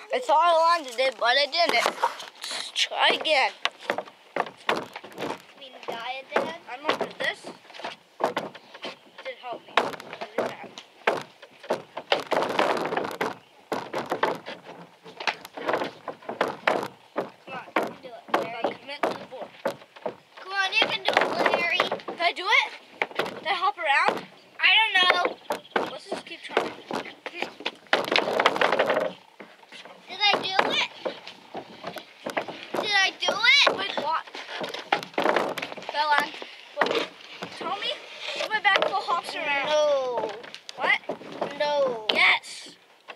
I thought I landed it, but I didn't. Let's try again. You mean die again? I'm gonna do this. Did help me. Really bad. Come on, you can do it. Larry. Commit to the board. Come on, you can do it, Larry. Did I do it? Did I hop around? I don't know. Let's just keep trying. Did I do it? Did I do it? Wait, what? Bella, tell me if my back full hops around. No. What? No. Yes.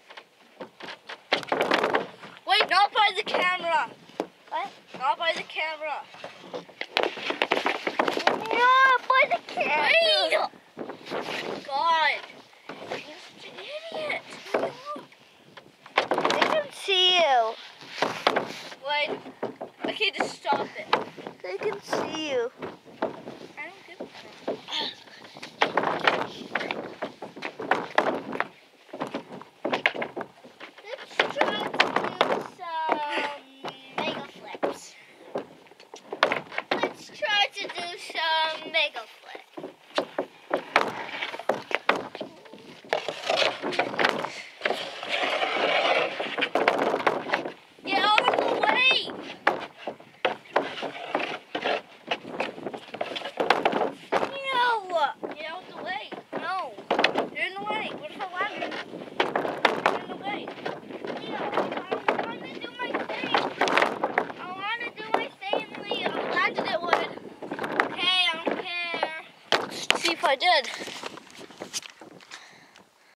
Wait, not by the camera. What? Not by the camera. No, by the camera. Wait! God. You're such an idiot. They can see you. Wait. Okay, just stop it. They can see you. I don't give a crap. Let's try to do some mega flips. Let's try to do some mega flips. Get out of the way! No! Get out of the way. No. You're in the way. What if I land? You're in the way. Leo, I want to do my thing. I want to do my thing, Leo. I landed it, Wood. Okay, I don't care. Let's see if I did.